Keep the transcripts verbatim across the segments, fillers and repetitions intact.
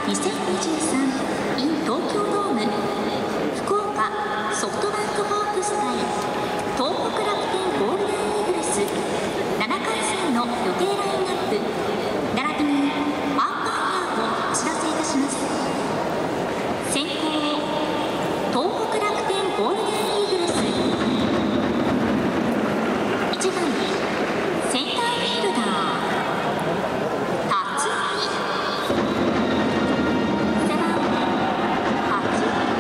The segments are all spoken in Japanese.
にせんにじゅうさん in 東京ドーム福岡ソフトバンクホークス対東北楽天ゴールデンイーグルスななかい戦の予定ラインナップ並びにアンパイアをお知らせいたします。先攻東北楽天ゴールデンイーグルスいちばんセンターフィールダー辰巳背番号はち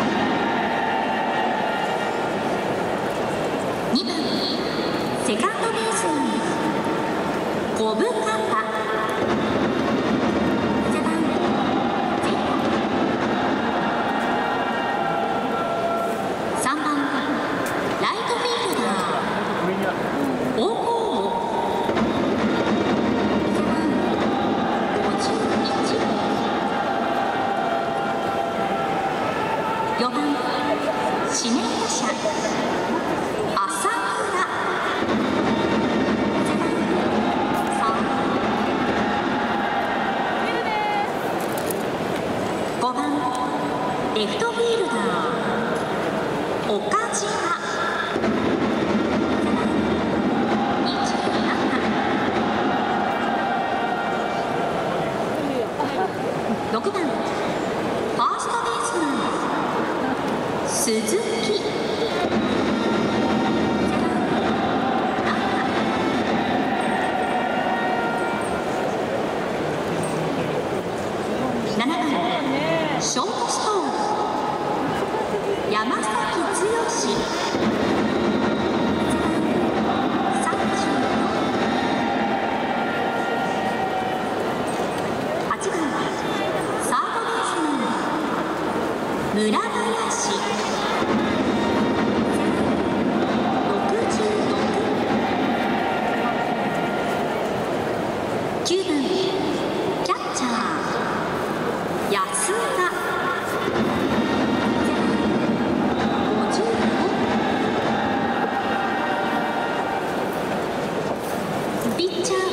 にばんセカンドベースマン小深田背番号ゼロさんばんライトフィールダー大河よんばん指名打者浅村背番号さんごばんレフトフィールダー岡島背番号にじゅうななろくばんファーストベースマン鈴木ななばんショートストーン山崎剛さんじゅうはちばんサードベースマン村林きゅうばんキャッチャー安田ごじゅうごピッチャー